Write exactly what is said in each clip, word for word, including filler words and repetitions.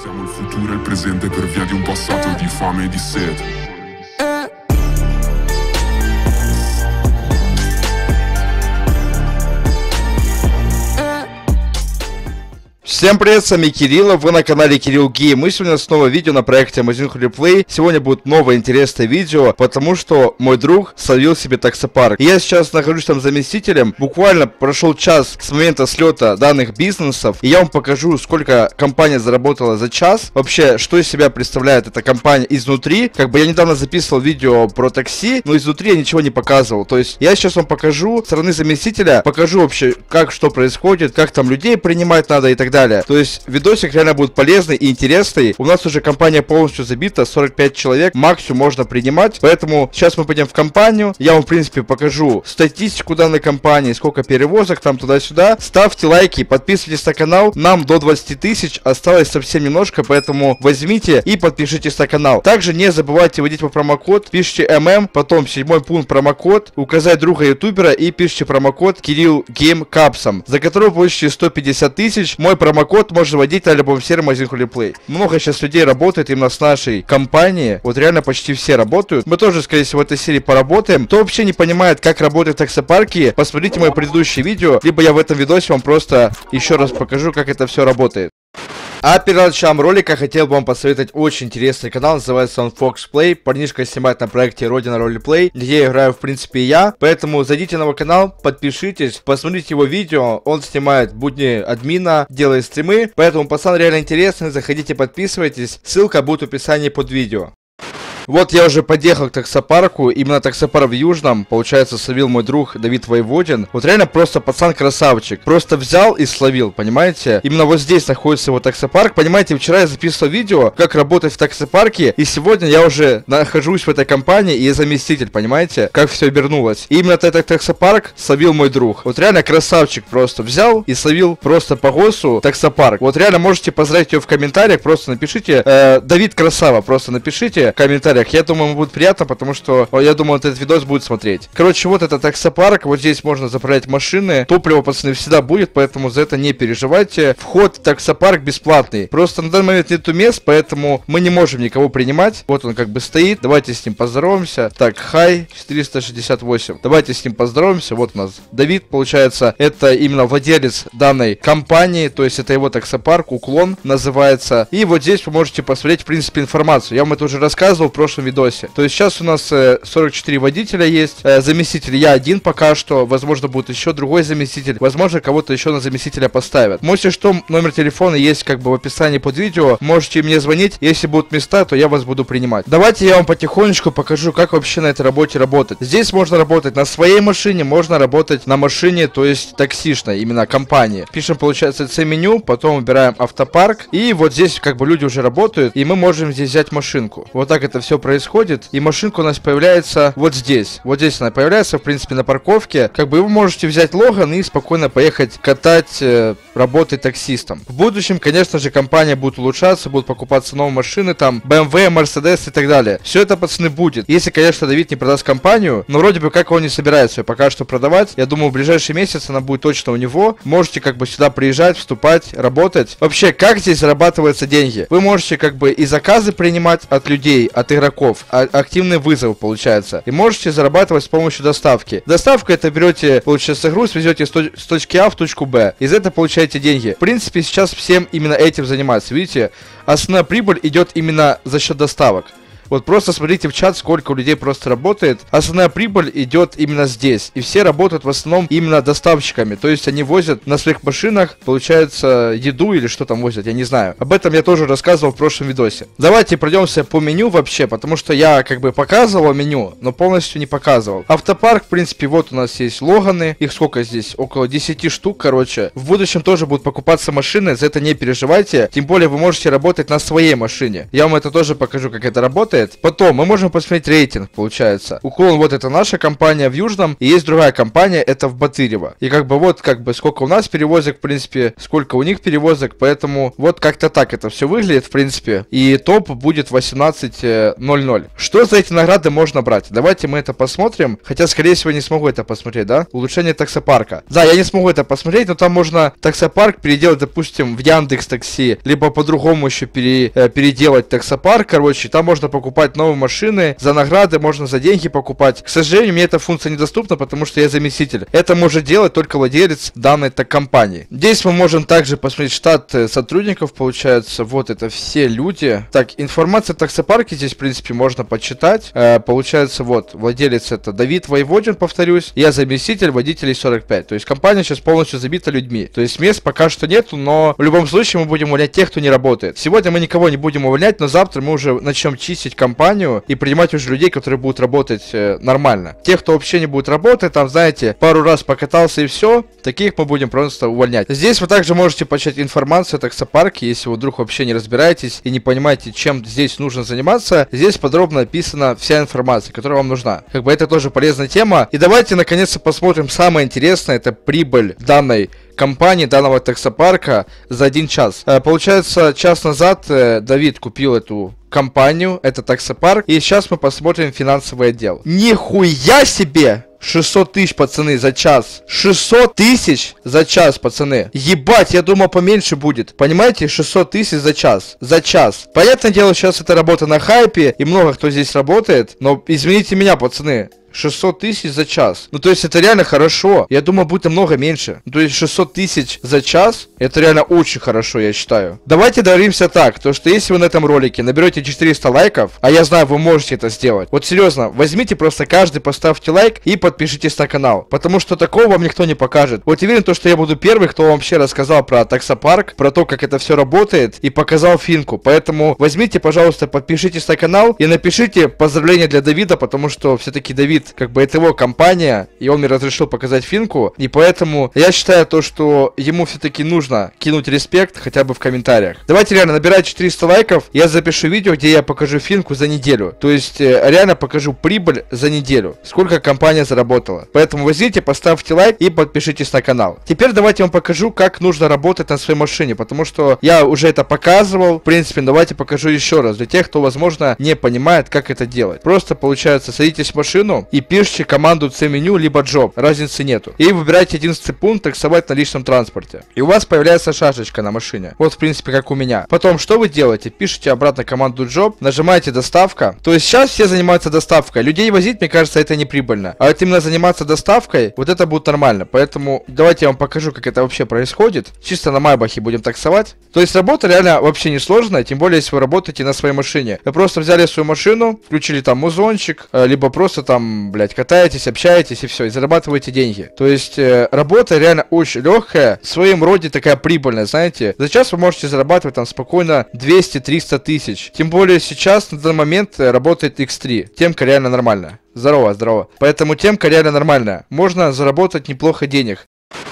Siamo il futuro e il presente per via di un passato di fame e di sete. Всем привет, с вами Кирилл, вы на канале Кирилл Гейм. Мы сегодня снова видео на проекте Amazing Replay. Сегодня будет новое интересное видео, потому что мой друг словил себе таксопарк. И я сейчас нахожусь там заместителем. Буквально прошел час с момента слета данных бизнесов. И я вам покажу, сколько компания заработала за час. Вообще, что из себя представляет эта компания изнутри. Как бы я недавно записывал видео про такси, но изнутри я ничего не показывал. То есть я сейчас вам покажу со стороны заместителя, покажу вообще, как что происходит, как там людей принимать надо и так далее. То есть видосик реально будет полезный и интересный. У нас уже компания полностью забита, сорок пять человек максимум можно принимать. Поэтому сейчас мы пойдем в компанию. Я вам в принципе покажу статистику данной компании, сколько перевозок там туда-сюда. Ставьте лайки, подписывайтесь на канал. Нам до двадцати тысяч осталось совсем немножко, поэтому возьмите и подпишитесь на канал. Также не забывайте вводить по промокод, пишите эм эм, потом седьмой пункт промокод, указать друга ютубера и пишите промокод Кирилл Гейм Капсом, за который вы получите сто пятьдесят тысяч. Мой промокод Промокод можно вводить на любом сервере Amazing Replay. Много сейчас людей работает именно с нашей компанией. Вот реально почти все работают. Мы тоже, скорее всего, в этой серии поработаем. Кто вообще не понимает, как работают таксопарки, посмотрите мои предыдущие видео. Либо я в этом видосе вам просто еще раз покажу, как это все работает. А перед началом ролика хотел бы вам посоветовать очень интересный канал, называется он Fox Play. Парнишка снимает на проекте Родина Ролеплей, где я играю в принципе и я. Поэтому зайдите на его канал, подпишитесь, посмотрите его видео. Он снимает будни админа, делает стримы. Поэтому пацан реально интересный, заходите, подписывайтесь. Ссылка будет в описании под видео. Вот я уже подъехал к таксопарку, именно таксопарк в Южном, получается, словил мой друг Давид Воеводин. Вот реально просто пацан красавчик, просто взял и словил, понимаете? Именно вот здесь находится его таксопарк, понимаете, вчера я записывал видео, как работать в таксопарке, и сегодня я уже нахожусь в этой компании и заместитель, понимаете, как все обернулось. И именно этот таксопарк словил мой друг. Вот реально красавчик просто взял и словил просто по ГОСу таксопарк. Вот реально можете поздравить его в комментариях, просто напишите, э, Давид красава, просто напишите в комментариях. Я думаю, ему будет приятно, потому что я думаю, вот этот видос будет смотреть. Короче, вот это таксопарк. Вот здесь можно заправлять машины. Топливо, пацаны, всегда будет, поэтому за это не переживайте. Вход в таксопарк бесплатный. Просто на данный момент нету мест, поэтому мы не можем никого принимать. Вот он как бы стоит. Давайте с ним поздороваемся. Так, хай четыреста шестьдесят восемь. Давайте с ним поздороваемся. Вот у нас Давид, получается, это именно владелец данной компании. То есть это его таксопарк, Уклон называется. И вот здесь вы можете посмотреть, в принципе, информацию. Я вам это уже рассказывал в прошлом видосе. То есть сейчас у нас э, сорок четыре водителя есть, э, заместитель я один пока что, возможно будет еще другой заместитель, возможно кого-то еще на заместителя поставят. Если что, номер телефона есть как бы в описании под видео, можете мне звонить, если будут места, то я вас буду принимать. Давайте я вам потихонечку покажу, как вообще на этой работе работать. Здесь можно работать на своей машине, можно работать на машине, то есть таксишной, именно компании. Пишем, получается, C-меню, потом выбираем автопарк, и вот здесь как бы люди уже работают, и мы можем здесь взять машинку. Вот так это все происходит, и машинка у нас появляется вот здесь. Вот здесь она появляется, в принципе, на парковке. Как бы вы можете взять Логан и спокойно поехать катать, э, работать таксистом. В будущем, конечно же, компания будет улучшаться, будут покупаться новые машины, там, бэ эм вэ, Mercedes и так далее. Все это, пацаны, будет. Если, конечно, Давид не продаст компанию, но вроде бы как он не собирается ее пока что продавать. Я думаю, в ближайший месяц она будет точно у него. Можете как бы сюда приезжать, вступать, работать. Вообще, как здесь зарабатываются деньги? Вы можете как бы и заказы принимать от людей, от игроков, а активный вызов получается. И можете зарабатывать с помощью доставки. Доставка — это берете, получается, груз, везете с, точ с точки А в точку Б. Из этого получаете деньги. В принципе, сейчас всем именно этим заниматься. Видите, основная прибыль идет именно за счет доставок. Вот просто смотрите в чат, сколько у людей просто работает. Основная прибыль идет именно здесь. И все работают в основном именно доставщиками. То есть они возят на своих машинах, получается, еду или что там возят, я не знаю. Об этом я тоже рассказывал в прошлом видосе. Давайте пройдемся по меню вообще, потому что я как бы показывал меню, но полностью не показывал. Автопарк, в принципе, вот у нас есть Логаны. Их сколько здесь? Около десяти штук, короче. В будущем тоже будут покупаться машины, за это не переживайте. Тем более вы можете работать на своей машине. Я вам это тоже покажу, как это работает. работает. Потом мы можем посмотреть рейтинг, получается. Уклон, вот это наша компания в Южном, и есть другая компания, это в Батырево. И как бы вот, как бы, сколько у нас перевозок, в принципе, сколько у них перевозок, поэтому вот как-то так это все выглядит, в принципе. И топ будет восемнадцать ноль ноль. Что за эти награды можно брать? Давайте мы это посмотрим. Хотя, скорее всего, не смогу это посмотреть, да? Улучшение таксопарка. Да, я не смогу это посмотреть, но там можно таксопарк переделать, допустим, в Яндекс Такси, либо по-другому еще пере, э, переделать таксопарк, короче. Там можно покупать новые машины, за награды можно за деньги покупать. К сожалению, мне эта функция недоступна, потому что я заместитель. Это может делать только владелец данной так компании. Здесь мы можем также посмотреть штат сотрудников, получается. Вот это все люди. Так, информация о таксопарке здесь, в принципе, можно почитать. Э, получается, вот, владелец это Давид Воеводин, повторюсь. Я заместитель, водителей сорок пять. То есть компания сейчас полностью забита людьми. То есть мест пока что нету, но в любом случае мы будем увольнять тех, кто не работает. Сегодня мы никого не будем увольнять, но завтра мы уже начнем чистить компанию и принимать уже людей, которые будут работать э, нормально. Тех, кто вообще не будет работать, там, знаете, пару раз покатался и все, таких мы будем просто увольнять. Здесь вы также можете почитать информацию о таксопарке, если вы вдруг вообще не разбираетесь и не понимаете, чем здесь нужно заниматься. Здесь подробно описана вся информация, которая вам нужна. Как бы это тоже полезная тема. И давайте наконец-то посмотрим самое интересное, это прибыль данной компании, данного таксопарка за один час. Э, получается, час назад э, Давид купил эту компанию, это таксопарк, и сейчас мы посмотрим финансовый отдел. Нихуя себе! шестьсот тысяч, пацаны, за час. шестьсот тысяч за час, пацаны. Ебать, я думал поменьше будет. Понимаете, шестьсот тысяч за час. За час. Понятное дело, сейчас это работа на хайпе, и много кто здесь работает, но извините меня, пацаны. шестьсот тысяч за час. Ну, то есть, это реально хорошо. Я думаю, будет намного меньше. Ну, то есть, шестьсот тысяч за час, это реально очень хорошо, я считаю. Давайте договоримся так, то что если вы на этом ролике наберете четыреста лайков, а я знаю, вы можете это сделать. Вот серьезно, возьмите просто каждый, поставьте лайк и подпишитесь на канал. Потому что такого вам никто не покажет. Вот уверен, то, что я буду первый, кто вам вообще рассказал про таксопарк, про то, как это все работает, и показал финку. Поэтому возьмите, пожалуйста, подпишитесь на канал и напишите поздравления для Давида, потому что все-таки Давид, как бы это его компания, и он мне разрешил показать финку, и поэтому я считаю то, что ему все-таки нужно кинуть респект хотя бы в комментариях. Давайте реально набирать четыреста лайков, я запишу видео, где я покажу финку за неделю, то есть э, реально покажу прибыль за неделю, сколько компания заработала. Поэтому возьмите, поставьте лайк и подпишитесь на канал. Теперь давайте я вам покажу, как нужно работать на своей машине, потому что я уже это показывал. В принципе, давайте покажу еще раз для тех, кто, возможно, не понимает, как это делать. Просто, получается, садитесь в машину и пишите команду C-меню либо job, разницы нету. И выбираете одиннадцатый пункт таксовать на личном транспорте. И у вас появляется шашечка на машине. Вот, в принципе, как у меня. Потом, что вы делаете? Пишите обратно команду job, нажимаете доставка. То есть сейчас все занимаются доставкой. Людей возить, мне кажется, это не прибыльно. А вот именно заниматься доставкой, вот это будет нормально. Поэтому давайте я вам покажу, как это вообще происходит. Чисто на Майбахе будем таксовать. То есть работа реально вообще не сложная, тем более, если вы работаете на своей машине. Вы просто взяли свою машину, включили там музончик, либо просто там, блять, катаетесь, общаетесь и все, и зарабатываете деньги. То есть э, работа реально очень легкая, в своем роде такая прибыльная, знаете. За час вы можете зарабатывать там спокойно двести-триста тысяч. Тем более сейчас на данный момент работает икс три. Темка реально нормальная. Здорово, здорово. Поэтому темка реально нормальная. Можно заработать неплохо денег.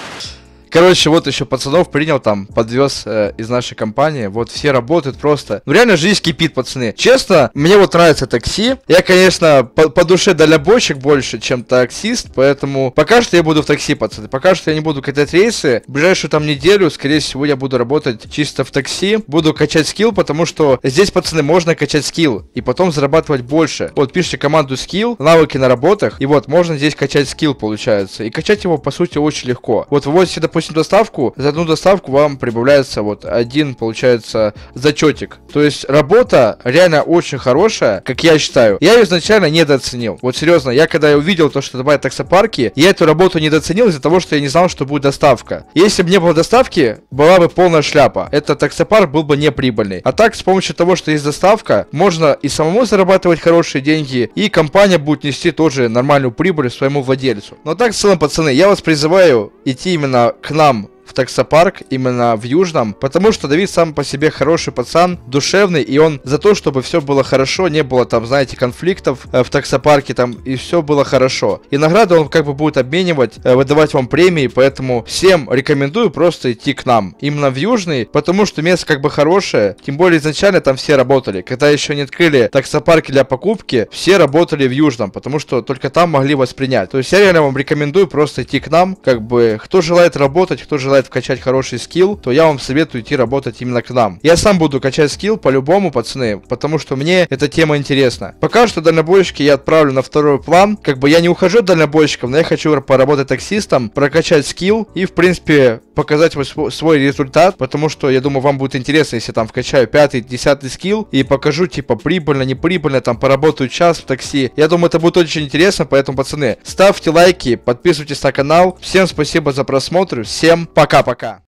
Короче, вот еще пацанов принял там, подвез э, из нашей компании. Вот все работают просто. Ну реально жизнь кипит, пацаны. Честно, мне вот нравится такси. Я, конечно, по, по душе дальнобойщик больше, чем таксист. Поэтому пока что я буду в такси, пацаны. Пока что я не буду катать рейсы. В ближайшую там неделю, скорее всего, я буду работать чисто в такси. Буду качать скилл, потому что здесь, пацаны, можно качать скилл. И потом зарабатывать больше. Вот пишите команду скилл, навыки на работах. И вот, можно здесь качать скилл, получается. И качать его, по сути, очень легко. Вот выводите, допустим, Допустим, доставку, за одну доставку вам прибавляется вот один, получается, зачетик. То есть работа реально очень хорошая, как я считаю. Я ее изначально недооценил. Вот серьезно, я когда я увидел то, что добавят таксопарки, я эту работу недооценил из-за того, что я не знал, что будет доставка. Если бы не было доставки, была бы полная шляпа. Этот таксопарк был бы неприбыльный. А так, с помощью того, что есть доставка, можно и самому зарабатывать хорошие деньги, и компания будет нести тоже нормальную прибыль своему владельцу. Но так, в целом, пацаны, я вас призываю идти именно к нам в таксопарк, именно в Южном, потому что Давид сам по себе хороший пацан, душевный, и он за то, чтобы все было хорошо, не было там, знаете, конфликтов э, в таксопарке там, и все было хорошо. И награды он как бы будет обменивать, э, выдавать вам премии, поэтому всем рекомендую просто идти к нам, именно в Южный, потому что место как бы хорошее, тем более изначально там все работали. Когда еще не открыли таксопарки для покупки, все работали в Южном, потому что только там могли вас принять. То есть я реально вам рекомендую просто идти к нам, как бы, кто желает работать, кто желает вкачать хороший скилл, то я вам советую идти работать именно к нам. Я сам буду качать скилл по-любому, пацаны, потому что мне эта тема интересна. Пока что дальнобойщики я отправлю на второй план, как бы я не ухожу от дальнобойщиков, но я хочу поработать таксистом, прокачать скилл и, в принципе, показать свой, свой результат, потому что, я думаю, вам будет интересно, если там вкачаю пятый, десятый скилл и покажу, типа, прибыльно, неприбыльно, там, поработаю час в такси. Я думаю, это будет очень интересно, поэтому, пацаны, ставьте лайки, подписывайтесь на канал. Всем спасибо за просмотр, всем пока-пока.